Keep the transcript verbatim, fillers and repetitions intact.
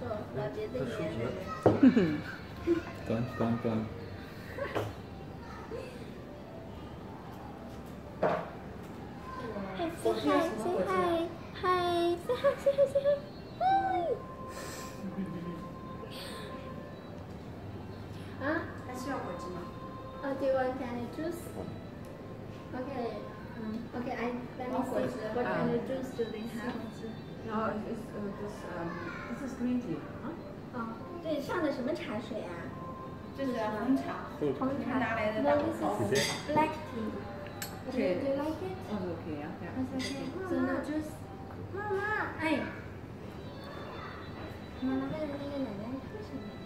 老别的爷爷。 端端端。 Hey, say hi, say hi, hi, say hi, say hi, say hi, hi. 啊？还需要果汁吗？哦 do you want any juice? Okay. Um, okay, I let me see. What kind of juice do they have? No, it's uh, this um, this is green tea. 哦，对，上的什么茶水啊？ 这是红茶， 红茶。 拿来的 No, 大 this 红袍。 is black tea. Do you, do you like it? Oh, okay, yeah, yeah. It's okay. So no juice. 妈妈，哎，妈妈为了那个奶奶喝什么？